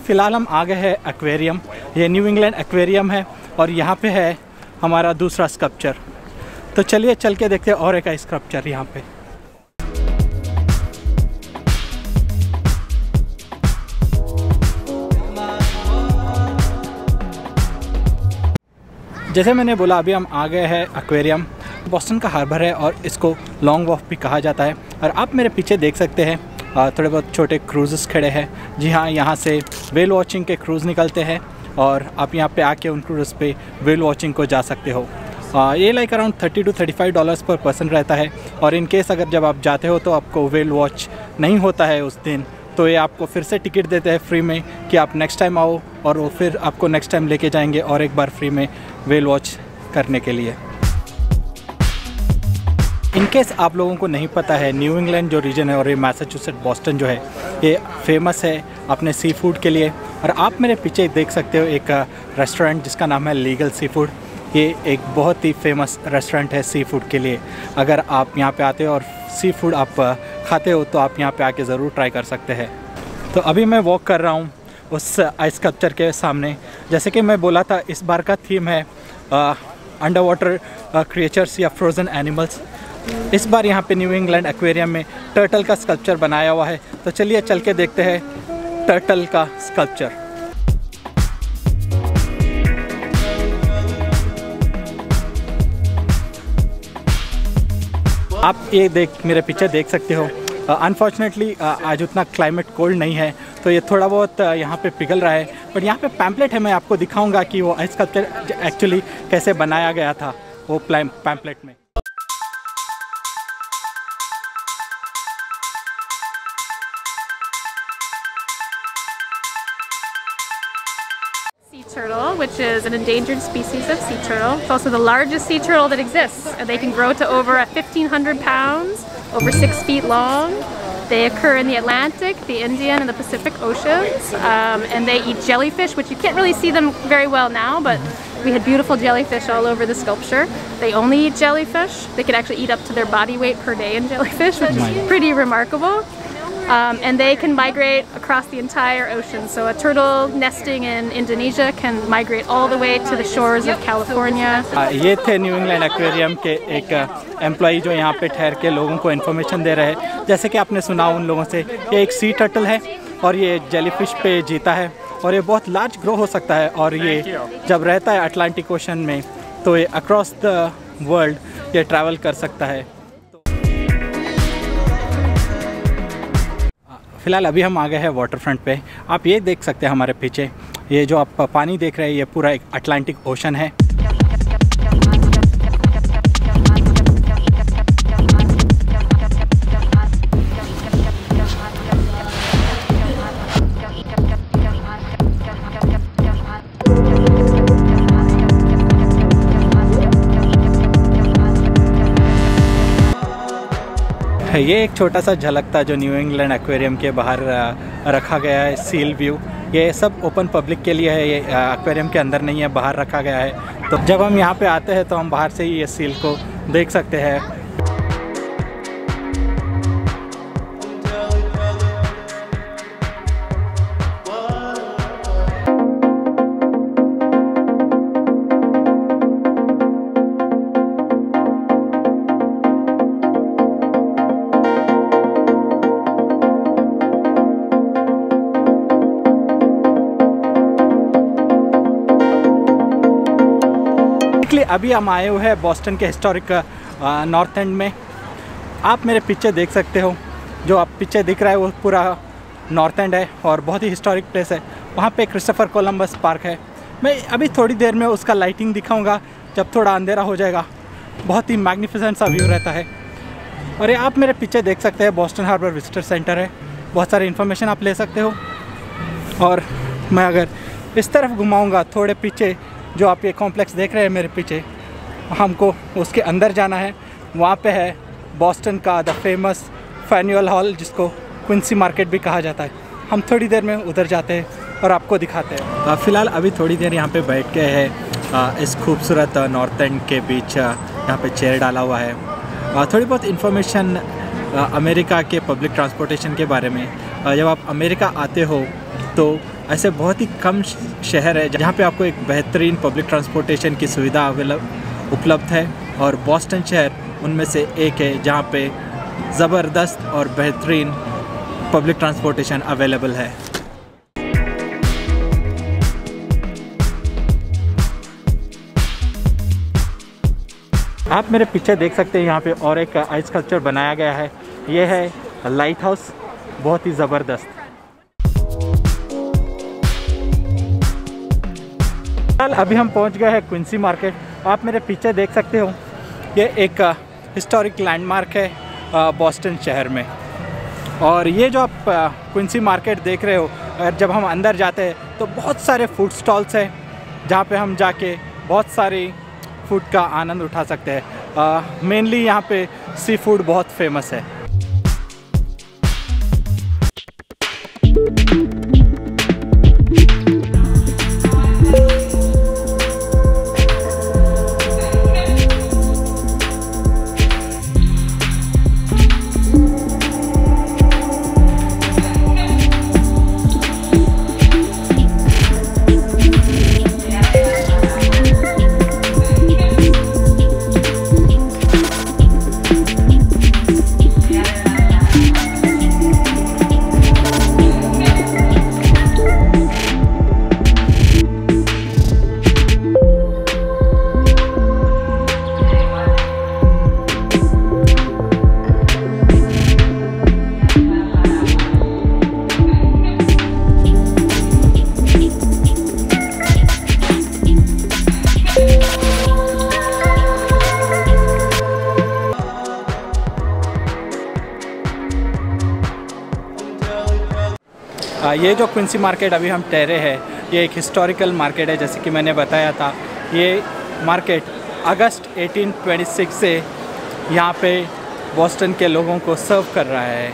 फ़िलहाल हम आ गए हैं एक्वेरियम। ये न्यू इंग्लैंड एक्वेरियम है और यहाँ पे है हमारा दूसरा स्कल्पचर। तो चलिए चल के देखते हैं और एक स्कल्पचर यहाँ पे। जैसे मैंने बोला अभी हम आ गए हैं एक्वेरियम। बॉस्टन का हार्बर है और इसको लॉन्ग वॉफ भी कहा जाता है। और आप मेरे पीछे देख सकते हैं थोड़े बहुत छोटे क्रूज़ेस खड़े हैं। जी हाँ, यहाँ से वेल वॉचिंग के क्रूज़ निकलते हैं और आप यहाँ पे आके उन क्रूज़ पे वेल वॉचिंग को जा सकते हो। ये लाइक अराउंड $30 to $35 पर पर्सन रहता है। और इन केस अगर जब आप जाते हो तो आपको वेल वॉच नहीं होता है उस दिन, तो ये आपको फिर से टिकट देते हैं फ्री में कि आप नेक्स्ट टाइम आओ, और वो फिर आपको नेक्स्ट टाइम लेके जाएंगे और एक बार फ्री में वेल वॉच करने के लिए। इनकेस आप लोगों को नहीं पता है, न्यू इंग्लैंड जो रीजन है और ये मैसाचुसेट्स बॉस्टन जो है ये फेमस है अपने सी फूड के लिए। और आप मेरे पीछे देख सकते हो एक रेस्टोरेंट जिसका नाम है लीगल सी फूड। ये एक बहुत ही फेमस रेस्टोरेंट है सी फूड के लिए। अगर आप यहाँ पे आते हो और सी फूड आप खाते हो तो आप यहाँ पे आके ज़रूर ट्राई कर सकते हैं। तो अभी मैं वॉक कर रहा हूँ उस आइस स्कल्पचर के सामने। जैसे कि मैं बोला था, इस बार का थीम है अंडर वाटर क्रिएचर्स या फ्रोज़न एनिमल्स। इस बार यहाँ पे न्यू इंग्लैंड एक्वेरियम में टर्टल का स्कल्पचर बनाया हुआ है। तो चलिए चल के देखते हैं टर्टल का स्कल्पचर। आप ये मेरे पीछे देख सकते हो। अनफॉर्चुनेटली आज उतना क्लाइमेट कोल्ड नहीं है, तो ये थोड़ा बहुत यहाँ पे पिघल रहा है। बट यहाँ पे पैम्पलेट है, मैं आपको दिखाऊंगा कि वो स्कल्पचर एक्चुअली कैसे बनाया गया था वो पैम्पलेट में। Sea turtle, which is an endangered species of sea turtle. It's also the largest sea turtle that exists, and they can grow to over 1,500 pounds, over 6 feet long. They occur in the Atlantic, the Indian, and the Pacific Oceans, and they eat jellyfish, which you can't really see them very well now, but we had beautiful jellyfish all over the sculpture. They only eat jellyfish. They can actually eat up to their body weight per day in jellyfish, which is pretty remarkable. And they can migrate across the entire ocean. So a turtle nesting in Indonesia can migrate all the way to the shores of California. ये थे new England aquarium के एक employee जो यहाँ पे ठहर के लोगों को इन्फॉर्मेशन दे रहे हैं। जैसे कि आपने सुना उन लोगों से, ये एक सी टर्टल है और ये जेलीफिश पे जीता है और ये बहुत लार्ज ग्रो हो सकता है। और ये जब रहता है अटलांटिक ओशन में तो ये अक्रॉस द वर्ल्ड ये ट्रैवल कर सकता है। फ़िलहाल अभी हम आ गए हैं वाटर फ्रंट पे। आप ये देख सकते हैं हमारे पीछे, ये जो आप पानी देख रहे हैं ये पूरा एक अटलांटिक ओशन है। ये एक छोटा सा झलक था जो न्यू इंग्लैंड एक्वेरियम के बाहर रखा गया है, सील व्यू। ये सब ओपन पब्लिक के लिए है, ये एक्वेरियम के अंदर नहीं है, बाहर रखा गया है। तो जब हम यहाँ पे आते हैं तो हम बाहर से ही ये सील को देख सकते हैं। अभी हम आए हुए हैं बॉस्टन के हिस्टोरिक नॉर्थ एंड में। आप मेरे पीछे देख सकते हो, जो आप पीछे दिख रहा है वो पूरा नॉर्थ एंड है और बहुत ही हिस्टोरिक प्लेस है। वहाँ पे क्रिस्टोफर कोलंबस पार्क है। मैं अभी थोड़ी देर में उसका लाइटिंग दिखाऊंगा जब थोड़ा अंधेरा हो जाएगा। बहुत ही मैग्निफिसेंट सा व्यू रहता है। और ये आप मेरे पीछे देख सकते हैं बॉस्टन हार्बर विजिटर सेंटर है। बहुत सारी इन्फॉर्मेशन आप ले सकते हो। और मैं अगर इस तरफ घुमाऊँगा थोड़े पीछे, जो आप ये कॉम्प्लेक्स देख रहे हैं मेरे पीछे, हमको उसके अंदर जाना है। वहाँ पे है बॉस्टन का द फेमस फैन्यूअल हॉल, जिसको क्विंसी मार्केट भी कहा जाता है। हम थोड़ी देर में उधर जाते हैं और आपको दिखाते हैं। फ़िलहाल अभी थोड़ी देर यहाँ पे बैठ के है इस खूबसूरत नॉर्थ एंड के बीच यहाँ पे चेयर डाला हुआ है। थोड़ी बहुत इन्फॉर्मेशन अमेरिका के पब्लिक ट्रांसपोर्टेशन के बारे में। जब आप अमेरिका आते हो तो ऐसे बहुत ही कम शहर है जहाँ पे आपको एक बेहतरीन पब्लिक ट्रांसपोर्टेशन की सुविधा उपलब्ध है, और बॉस्टन शहर उनमें से एक है जहाँ पे ज़बरदस्त और बेहतरीन पब्लिक ट्रांसपोर्टेशन अवेलेबल है। आप मेरे पीछे देख सकते हैं यहाँ पे और एक आइस स्कल्पचर बनाया गया है। ये है लाइट हाउस, बहुत ही ज़बरदस्त। अभी हम पहुँच गए हैं क्विंसी मार्केट। आप मेरे पीछे देख सकते हो, ये एक हिस्टोरिक लैंडमार्क है बॉस्टन शहर में। और ये जो आप क्विंसी मार्केट देख रहे हो, जब हम अंदर जाते हैं तो बहुत सारे फूड स्टॉल्स हैं जहाँ पे हम जाके बहुत सारी फूड का आनंद उठा सकते हैं। मेनली यहाँ पे सी फूड बहुत फेमस है। ये जो क्विंसी मार्केट अभी हम ठहरे हैं, ये एक हिस्टोरिकल मार्केट है। जैसे कि मैंने बताया था, ये मार्केट अगस्त 1826 से यहाँ पे बॉस्टन के लोगों को सर्व कर रहा है।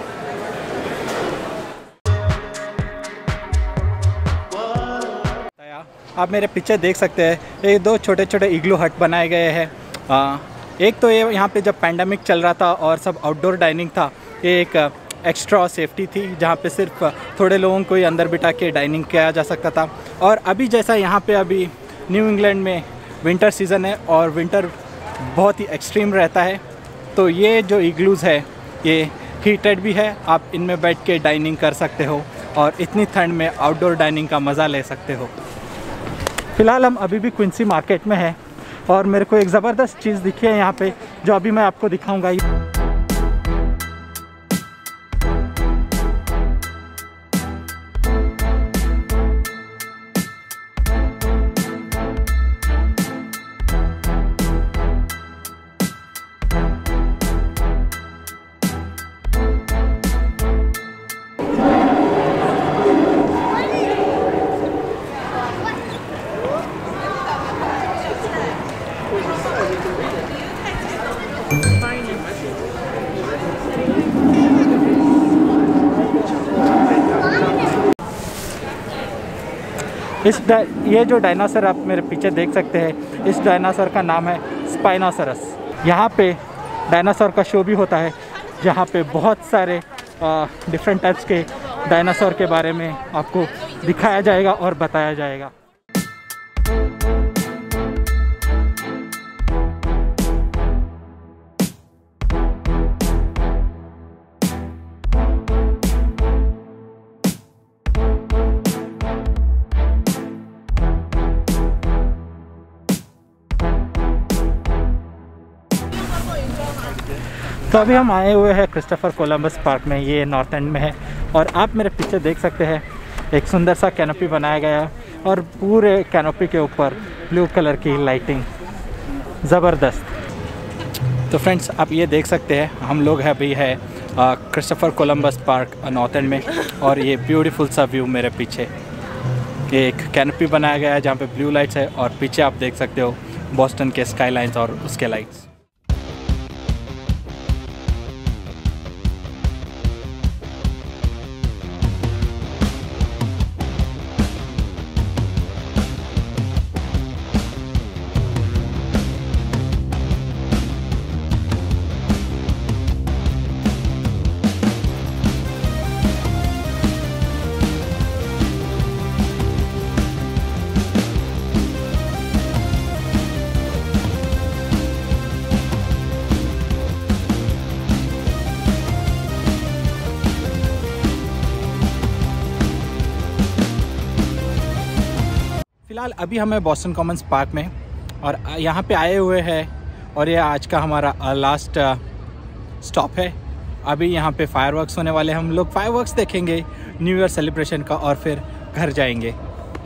आप मेरे पीछे देख सकते हैं, ये दो छोटे छोटे इग्लू हट बनाए गए हैं। एक तो ये यहाँ पे जब पैंडेमिक चल रहा था और सब आउटडोर डाइनिंग था, ये एक एक्स्ट्रा सेफ्टी थी जहाँ पे सिर्फ थोड़े लोगों को ही अंदर बिठा के डाइनिंग किया जा सकता था। और अभी जैसा यहाँ पे अभी न्यू इंग्लैंड में विंटर सीज़न है और विंटर बहुत ही एक्सट्रीम रहता है, तो ये जो इग्लूज़ है ये हीटेड भी है। आप इनमें बैठ के डाइनिंग कर सकते हो और इतनी ठंड में आउटडोर डाइनिंग का मज़ा ले सकते हो। फ़िलहाल हम अभी भी क्विंसी मार्केट में हैं और मेरे को एक ज़बरदस्त चीज़ दिखी है यहाँ पे, जो अभी मैं आपको दिखाऊँगा। ये जो डायनासोर आप मेरे पीछे देख सकते हैं, इस डायनासोर का नाम है स्पाइनोसॉरस। यहाँ पे डायनासोर का शो भी होता है, जहाँ पे बहुत सारे डिफरेंट टाइप्स के डायनासोर के बारे में आपको दिखाया जाएगा और बताया जाएगा। तो अभी हम आए हुए हैं क्रिस्टोफर कोलंबस पार्क में, ये नॉर्थ एंड में है। और आप मेरे पीछे देख सकते हैं, एक सुंदर सा कैनोपी बनाया गया है और पूरे कैनोपी के ऊपर ब्लू कलर की लाइटिंग, ज़बरदस्त। तो फ्रेंड्स, आप ये देख सकते हैं, हम लोग हैं अभी है Christopher Columbus Park North End में, और ये ब्यूटीफुल सा व्यू मेरे पीछे, ये एक कैनोपी बनाया गया है जहाँ पे ब्लू लाइट्स है, और पीछे आप देख सकते हो बॉस्टन के स्काईलाइंस और उसके लाइट्स। फ़िलहाल अभी हमें बॉस्टन कॉमन्स पार्क में और यहाँ पे आए हुए हैं और ये आज का हमारा लास्ट स्टॉप है। अभी यहाँ पे फायरवर्क्स होने वाले हैं, हम लोग फायरवर्क्स देखेंगे न्यू ईयर सेलिब्रेशन का और फिर घर जाएंगे।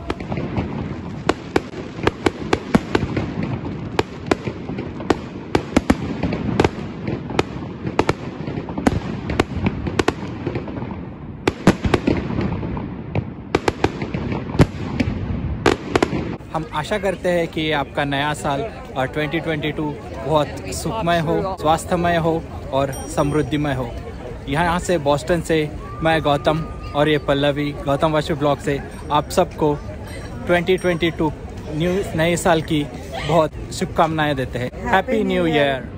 हम आशा करते हैं कि आपका नया साल और 2022 बहुत सुखमय हो, स्वास्थ्यमय हो और समृद्धिमय हो। यहाँ से बॉस्टन से मैं गौतम और ये पल्लवी गौतम वाशवी ब्लॉग से आप सबको 2022 नए साल की बहुत शुभकामनाएं देते हैं। Happy new year.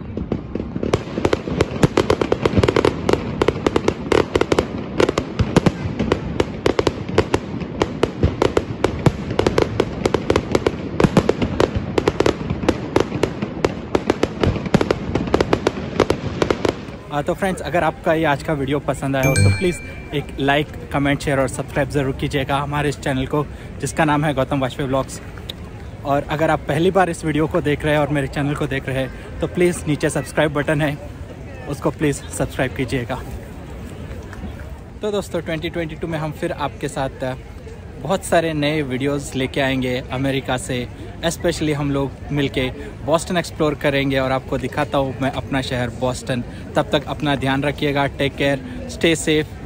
तो फ्रेंड्स, अगर आपका ये आज का वीडियो पसंद आया हो तो प्लीज़ एक लाइक, कमेंट, शेयर और सब्सक्राइब ज़रूर कीजिएगा हमारे इस चैनल को जिसका नाम है गौतम वाशवी ब्लॉग्स। और अगर आप पहली बार इस वीडियो को देख रहे हैं और मेरे चैनल को देख रहे हैं तो प्लीज़ नीचे सब्सक्राइब बटन है, उसको प्लीज़ सब्सक्राइब कीजिएगा। तो दोस्तों, 2022 में हम फिर आपके साथ बहुत सारे नए वीडियोस लेके आएंगे अमेरिका से। स्पेशली हम लोग मिलके बॉस्टन एक्सप्लोर करेंगे और आपको दिखाता हूँ मैं अपना शहर बॉस्टन। तब तक अपना ध्यान रखिएगा। Take care, stay safe.